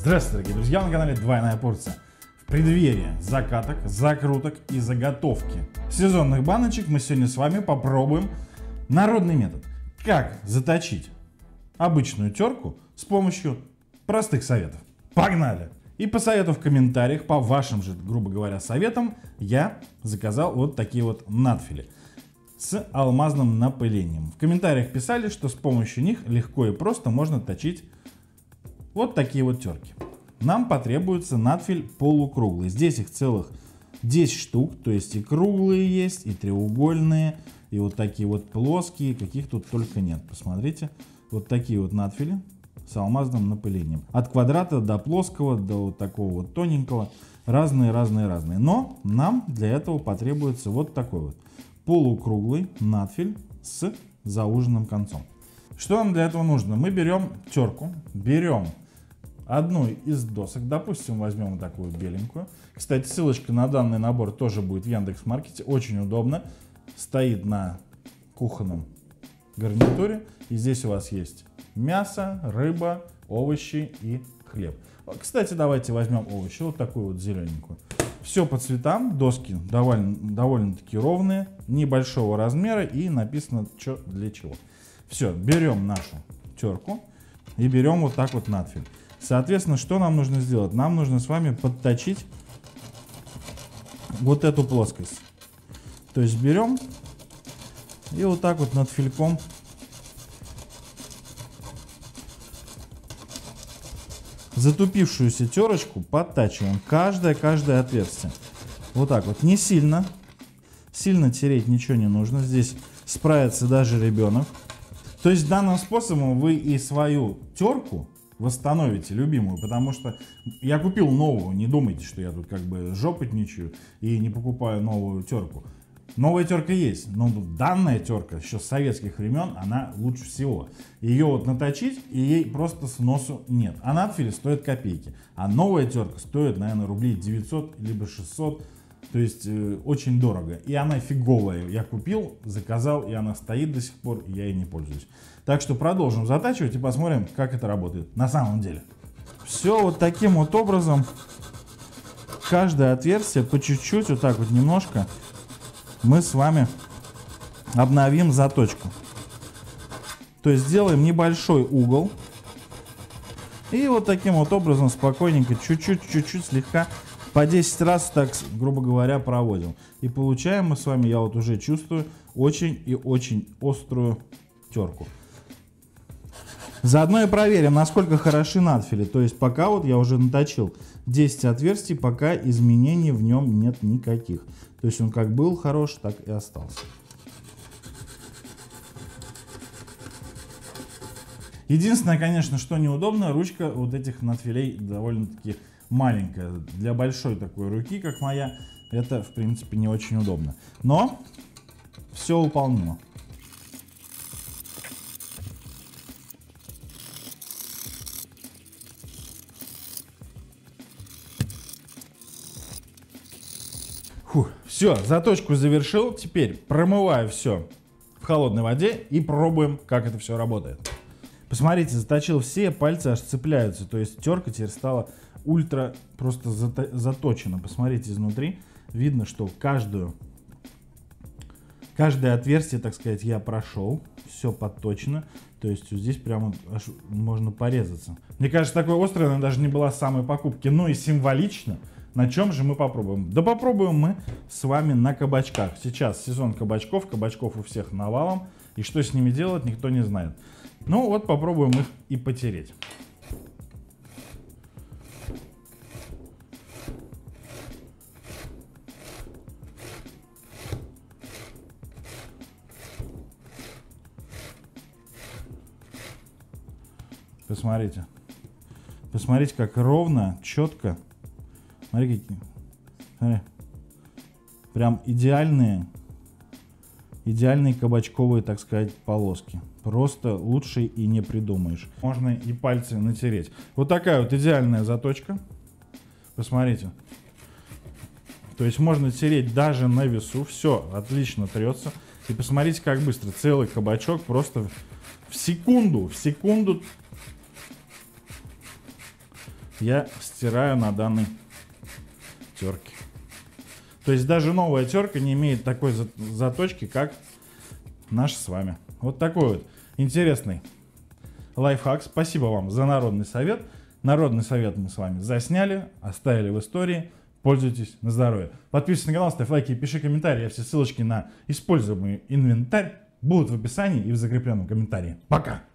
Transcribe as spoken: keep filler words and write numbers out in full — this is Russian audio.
Здравствуйте, дорогие друзья, на канале Двойная Порция. В преддверии закаток, закруток и заготовки сезонных баночек мы сегодня с вами попробуем народный метод. Как заточить обычную терку с помощью простых советов. Погнали! И по совету в комментариях, по вашим же, грубо говоря, советам, я заказал вот такие вот надфили с алмазным напылением. В комментариях писали, что с помощью них легко и просто можно точить вот такие вот терки. Нам потребуется надфиль полукруглый. Здесь их целых десять штук, то есть и круглые есть, и треугольные, и вот такие вот плоские, каких тут только нет. Посмотрите, вот такие вот надфили с алмазным напылением. От квадрата до плоского, до вот такого вот тоненького. Разные, разные, разные. Но нам для этого потребуется вот такой вот полукруглый надфиль с зауженным концом. Что нам для этого нужно? Мы берем терку, берем одну из досок, допустим, возьмем вот такую беленькую. Кстати, ссылочка на данный набор тоже будет в Яндекс.Маркете. Очень удобно. Стоит на кухонном гарнитуре. И здесь у вас есть мясо, рыба, овощи и хлеб. Кстати, давайте возьмем овощи. Вот такую вот зелененькую. Все по цветам. Доски довольно, довольно-таки ровные. Небольшого размера. И написано, что для чего. Все, берем нашу терку. И берем вот так вот надфиль. Соответственно, что нам нужно сделать? Нам нужно с вами подточить вот эту плоскость. То есть берем и вот так вот надфильком затупившуюся терочку подтачиваем. Каждое-каждое отверстие. Вот так вот. Не сильно. Сильно тереть ничего не нужно. Здесь справится даже ребенок. То есть данным способом вы и свою терку восстановите, любимую, потому что я купил новую, не думайте, что я тут как бы жопотничаю и не покупаю новую терку. Новая терка есть, но данная терка еще с советских времен, она лучше всего. Ее вот наточить, и ей просто сносу нет. А надфили стоит копейки, а новая терка стоит, наверное, рублей девятьсот, либо шестьсот. То есть э, очень дорого. И она фиговая. Я купил, заказал, и она стоит до сих пор, и я ей не пользуюсь. Так что продолжим затачивать и посмотрим, как это работает на самом деле. Все вот таким вот образом. Каждое отверстие по чуть-чуть, вот так вот немножко, мы с вами обновим заточку. То есть сделаем небольшой угол. И вот таким вот образом спокойненько, чуть-чуть, чуть-чуть, слегка по десять раз, так, грубо говоря, проводим. И получаем мы с вами, я вот уже чувствую, очень и очень острую терку. Заодно и проверим, насколько хороши надфили. То есть пока вот я уже наточил десять отверстий, пока изменений в нем нет никаких. То есть он как был хорош, так и остался. Единственное, конечно, что неудобно, ручка вот этих надфилей довольно-таки маленькая. Для большой такой руки, как моя, это, в принципе, не очень удобно. Но все выполнимо. Фух, все, заточку завершил. Теперь промываю все в холодной воде и пробуем, как это все работает. Посмотрите, заточил все, пальцы аж цепляются. То есть терка теперь стала ультра просто заточена. Посмотрите изнутри. Видно, что каждую, каждое отверстие, так сказать, я прошел. Все подточено. То есть здесь прямо аж можно порезаться. Мне кажется, такой острый она даже не была с самой покупки. Ну и символично. На чем же мы попробуем? Да попробуем мы с вами на кабачках. Сейчас сезон кабачков. Кабачков у всех навалом. И что с ними делать, никто не знает. Ну вот попробуем их и потереть. Посмотрите. Посмотрите, как ровно, четко. Смотри, какие. Смотри. Прям идеальные, идеальные кабачковые, так сказать, полоски. Просто лучше и не придумаешь. Можно и пальцы натереть. Вот такая вот идеальная заточка. Посмотрите. То есть можно тереть даже на весу. Все отлично трется. И посмотрите, как быстро. Целый кабачок просто в секунду, в секунду я стираю на данной терке. То есть даже новая терка не имеет такой заточки, как наша с вами. Вот такой вот интересный лайфхак. Спасибо вам за народный совет. Народный совет мы с вами засняли, оставили в истории. Пользуйтесь на здоровье. Подписывайся на канал, ставь лайки, пиши комментарии. Все ссылочки на используемый инвентарь будут в описании и в закрепленном комментарии. Пока!